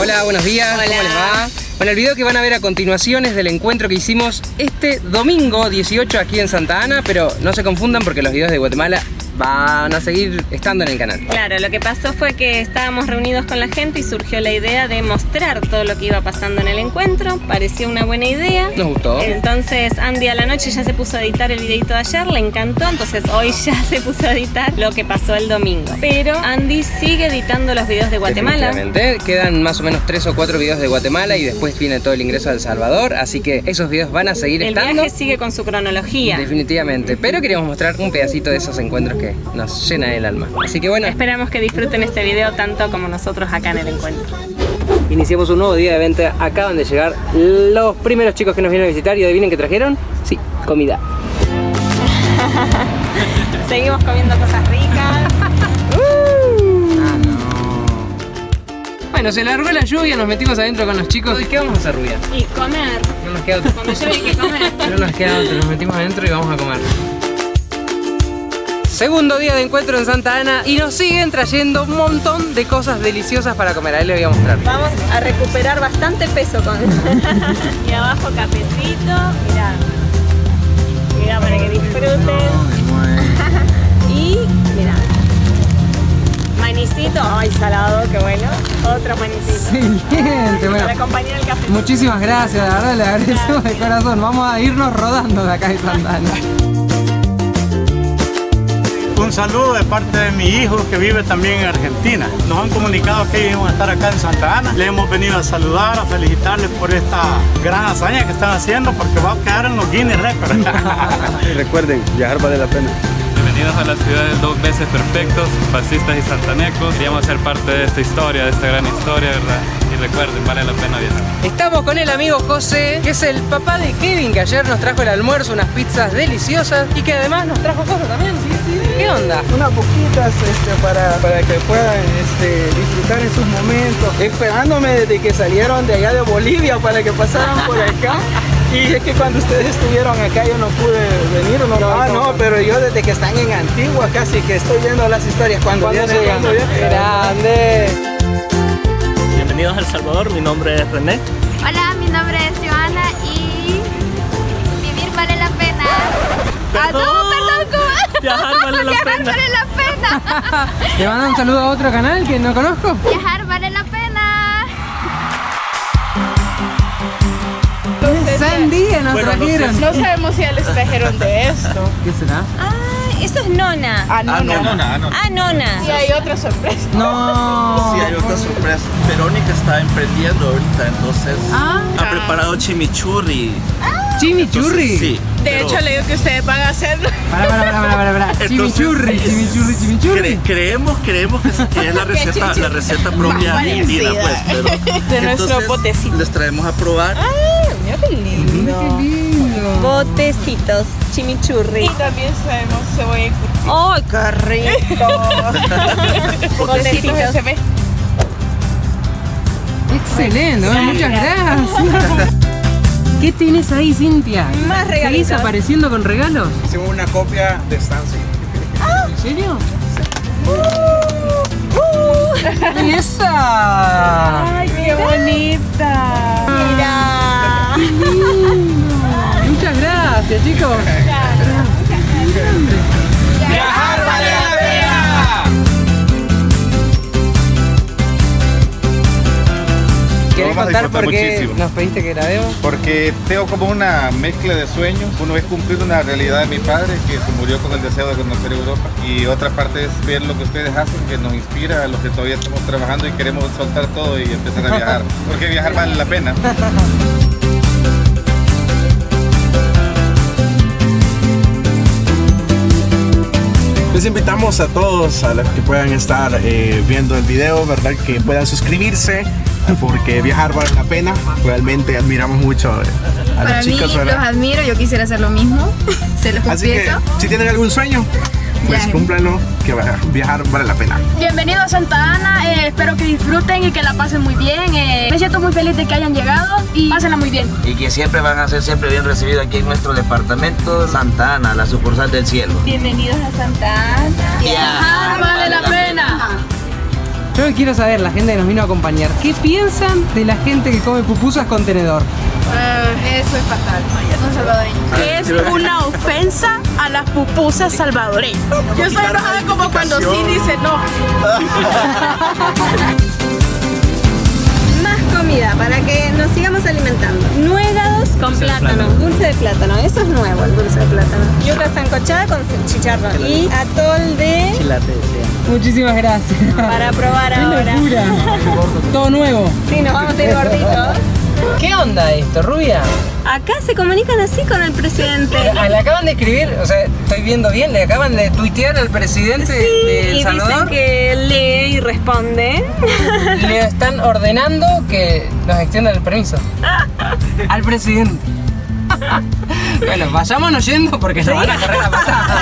Hola, buenos días. Hola. ¿Cómo les va? Bueno, el video que van a ver a continuación es del encuentro que hicimos este domingo 18 aquí en Santa Ana, pero no se confundan porque los videos de Guatemala van a seguir estando en el canal. Claro, lo que pasó fue que estábamos reunidos con la gente y surgió la idea de mostrar todo lo que iba pasando en el encuentro. Pareció una buena idea. Nos gustó. Entonces Andy a la noche ya se puso a editar el videito de ayer, le encantó, entonces hoy ya se puso a editar lo que pasó el domingo. Pero Andy sigue editando los videos de Guatemala. Definitivamente. Quedan más o menos 3 o 4 videos de Guatemala y después viene todo el ingreso a El Salvador, así que esos videos van a seguir El estando. viaje sigue con su cronología. Definitivamente, pero queríamos mostrar un pedacito de esos encuentros que nos llena el alma. Así que bueno, Esperamos que disfruten este video tanto como nosotros acá en el encuentro. iniciamos un nuevo día de venta. Acaban de llegar los primeros chicos que nos vienen a visitar y adivinen qué trajeron. Sí, comida. Seguimos comiendo cosas ricas. Bueno, se largó la lluvia, nos metimos adentro con los chicos. ¿Y qué vamos a hacer, Rubia? Y comer. No nos queda otro. Cuando llueve hay que comer. No nos queda otro, nos metimos adentro y vamos a comer. Segundo día de encuentro en Santa Ana y nos siguen trayendo un montón de cosas deliciosas para comer. Ahí les voy a mostrar. Vamos a recuperar bastante peso con... Y abajo cafecito, mirá. Mirá para que disfruten. Y mirá. Manicito, ay salado, qué bueno. Otro manicito. Excelente, bueno. Para acompañar el cafecito. Muchísimas gracias, la verdad le agradecemos de corazón. Vamos a irnos rodando de acá de Santa Ana. Un saludo de parte de mi hijo que vive también en Argentina. Nos han comunicado que iban a estar acá en Santa Ana. Le hemos venido a saludar, a felicitarles por esta gran hazaña que están haciendo porque va a quedar en los Guinness Records. Recuerden, viajar vale la pena. Bienvenidos a la ciudad de 2 veces perfectos, fascistas y santanecos. Queríamos ser parte de esta historia, de esta gran historia, ¿verdad? Y recuerden, vale la pena viajar. Estamos con el amigo José, que es el papá de Kevin, que ayer nos trajo el almuerzo, unas pizzas deliciosas y que además nos trajo cosas también. ¿Qué onda? Unas poquitas para que puedan disfrutar en sus momentos. Esperándome desde que salieron de allá de Bolivia para que pasaran por acá. Y es que cuando ustedes estuvieron acá yo no pude venir. No, pero yo desde que están en Antigua casi que estoy viendo las historias cuando vienen. ¡Grande! Bienvenidos a El Salvador, mi nombre es René. Hola, mi nombre es Joana y vivir vale la pena. Perdón. ¿Cómo? Viajar vale la Viajar pena. vale la pena. ¿Te mandan un saludo a otro canal que no conozco? Viajar vale la pena. Sandía nos trajeron. No sabemos si ya les trajeron de esto. ¿Qué será? Ah, eso es nona. Nona. Y hay otra sorpresa. No. Sí, hay otra sorpresa. Verónica está emprendiendo ahorita, entonces ha preparado chimichurri. Chimichurri. Sí. De hecho, le digo que ustedes van a hacerlo. Para. Chimichurri. Creemos que es la receta propia argentina, pues, pero De nuestro entonces botecito. les traemos a probar. Mira qué lindo. Qué lindo. Botecitos, chimichurri. Y también traemos cebolla y cuchillo. ¡Ay, qué rico! Botecitos Botecitos. se ve. Excelente, bueno, muchas gracias. ¿Qué tienes ahí, Cintia? Más regalitos. ¿Seguís apareciendo con regalos? Hicimos una copia de Stancy. ¿En serio? ¡Esa! Ay, qué bonita. Mira. ¡Qué lindo! Muchas gracias, chicos. ¡Viajar vale la pena! ¿Querés Vamos a contar por disfrutar qué muchísimo. nos pediste que grabemos? Porque tengo como una mezcla de sueños. Uno es cumplir una realidad de mi padre que se murió con el deseo de conocer Europa. Y otra parte es ver lo que ustedes hacen que nos inspira a los que todavía estamos trabajando y queremos soltar todo y empezar a viajar. Porque viajar vale la pena. Les invitamos a todos a los que puedan estar viendo el video, ¿verdad? Que puedan suscribirse porque viajar vale la pena. Realmente admiramos mucho a las chicas, Los ¿verdad? admiro, yo quisiera hacer lo mismo. Se los Así que confieso. si tienen algún sueño, pues Viajen. cúmplanlo, que viajar vale la pena. Bienvenidos a Santa Ana, espero que disfruten y que la pasen muy bien. Me siento muy feliz de que hayan llegado y pásenla muy bien. Y que siempre van a ser siempre bien recibidos aquí en nuestro departamento Santa Ana, la sucursal del cielo. Bienvenidos a Santa Ana. Viajar vale la pena. Yo quiero saber, la gente que nos vino a acompañar, ¿qué piensan de la gente que come pupusas con tenedor? Eso es fatal. Son salvadoreños. Que es una ofensa a las pupusas salvadoreñas. Yo soy enojada como cuando sí dice no. Comida para que nos sigamos alimentando. Nuegados con plátano, dulce de plátano, eso es nuevo, el dulce de plátano. Yuca sancochada con chicharrón y atol de Chilate, Muchísimas gracias. Para probar ahora. ¡Qué locura! Todo nuevo. Sí, nos vamos a ir gorditos. ¿Qué onda esto, Rubia? Acá se comunican así con el presidente. Le acaban de escribir, o sea, estoy viendo bien, le acaban de tuitear al presidente de El Salvador. Dicen que lee y responde. Le están ordenando que nos extiendan el permiso. Al presidente. Bueno, vayámonos yendo porque nos van a correr la patada.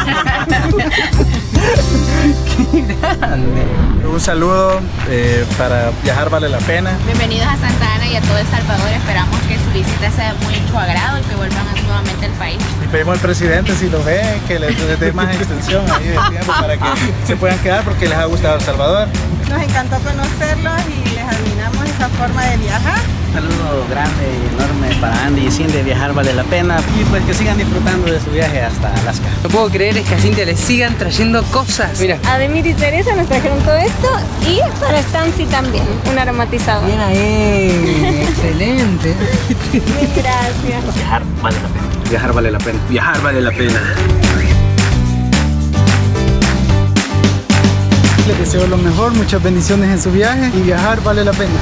¡Qué grande! Un saludo, para viajar vale la pena. Bienvenidos a Santa Ana y a todo El Salvador. Esperamos que su visita sea de muy su agrado y que vuelvan nuevamente al país. Y pedimos al presidente, si lo ve, que les dé más extensión ahí de tiempo para que se puedan quedar porque les ha gustado El Salvador. Nos encantó conocerlos y les admiramos esa forma de viajar. Un saludo grande y enorme para Andy y Cindy. Viajar vale la pena y pues que sigan disfrutando de su viaje hasta Alaska. No puedo creer es que a Cintia le sigan trayendo cosas. Mira. Ademir y Teresa nos trajeron todo esto y para Stancy también, un aromatizador. Bien ahí, excelente. Gracias. Viajar vale la pena. Viajar vale la pena. Viajar vale la pena. Les deseo lo mejor, muchas bendiciones en su viaje y viajar vale la pena.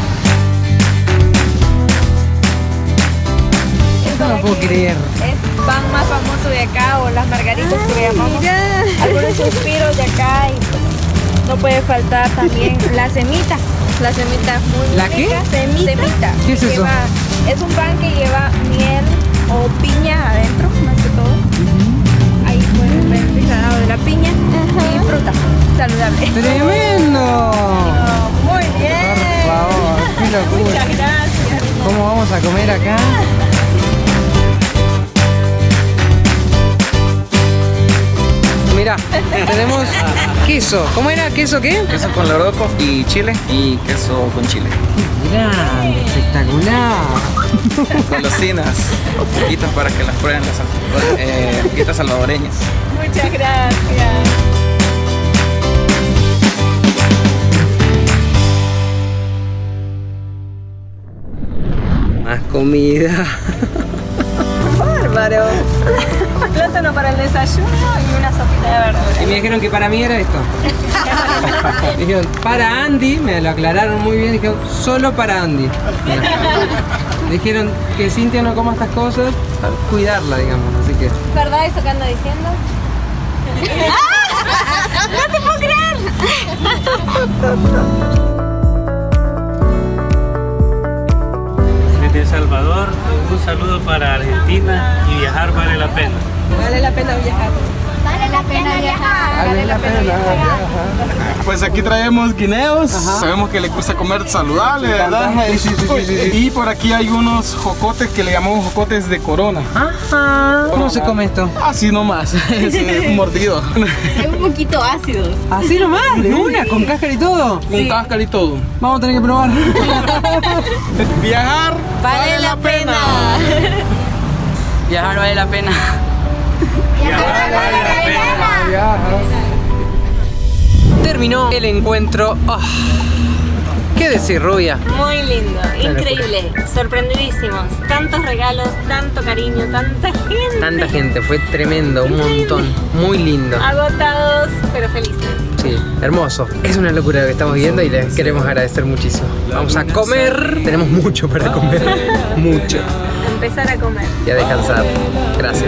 No puedo creer. Es pan más famoso de acá o las margaritas que le llamamos. Algunos suspiros de acá y pues, no puede faltar también la semita. La semita es muy ¿La rica. qué? Semita. ¿Qué es eso? Es un pan que lleva miel o piña adentro, más que todo. Ahí pueden ver el helado de la piña y fruta saludable. ¡Tremendo! Muy bien. Por favor, qué locura. Muchas gracias. ¿Cómo vamos a comer acá? Mirá, tenemos queso. ¿Cómo era? ¿Queso qué? Queso con loroco y chile y queso con chile. Grande, espectacular. Golosinas, poquitas para que las prueben las poquitas salvadoreñas. Muchas gracias. Más comida. Bárbaro. Plátano para el desayuno y una sopita de verdura. Y me dijeron que para mí era esto. Dijeron, para Andy, me lo aclararon muy bien, dijeron, solo para Andy. Dijeron que Cintia no coma estas cosas, para cuidarla, digamos, así que... ¿Verdad eso que anda diciendo? ¡No te puedo creer! Desde El Salvador, un saludo para Argentina y viajar vale la pena. Vale la pena viajar. Vale la pena viajar. Vale la pena viajar. Pues aquí traemos guineos. Sabemos que les gusta comer saludable, ¿verdad? Y por aquí hay unos jocotes que le llamamos jocotes de corona. Ajá. ¿Cómo se come esto? Así nomás, es un mordido. Son un poquito ácidos. Así nomás, de una, con cáscara y todo. Con cáscara y todo. Vamos a tener que probar. Viajar Vale la pena. Viajar vale la pena. Terminó el encuentro. Oh, ¿qué decir, Rubia? Muy lindo, increíble, sorprendidísimos. Tantos regalos, tanto cariño, tanta gente. Tanta gente, fue tremendo, un montón. Muy lindo. Agotados, pero felices. Sí, hermoso. Es una locura lo que estamos viendo y les queremos agradecer muchísimo. Vamos a comer. Tenemos mucho para comer. Mucho. Empezar a comer. Y a descansar. Gracias.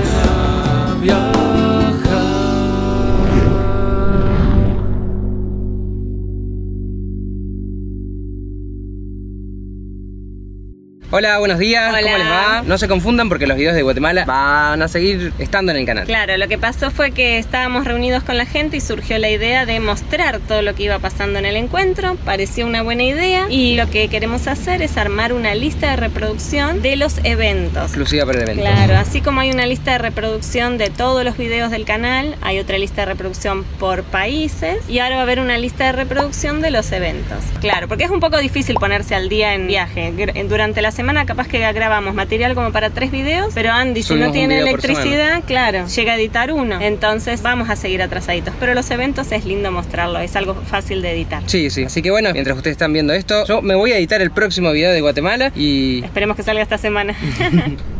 Hola, buenos días, Hola. ¿cómo les va? No se confundan porque los videos de Guatemala van a seguir estando en el canal. Claro, lo que pasó fue que estábamos reunidos con la gente y surgió la idea de mostrar todo lo que iba pasando en el encuentro. Pareció una buena idea y lo que queremos hacer es armar una lista de reproducción de los eventos. Exclusiva para el evento. Claro, así como hay una lista de reproducción de todos los videos del canal, hay otra lista de reproducción por países y ahora va a haber una lista de reproducción de los eventos. Claro, porque es un poco difícil ponerse al día en viaje. Durante la semana capaz que grabamos material como para 3 videos, pero Andy, si no tiene electricidad, claro, llega a editar uno. Entonces vamos a seguir atrasaditos. Pero los eventos es lindo mostrarlo, es algo fácil de editar. Sí, sí. Así que bueno, mientras ustedes están viendo esto, yo me voy a editar el próximo video de Guatemala y... esperemos que salga esta semana.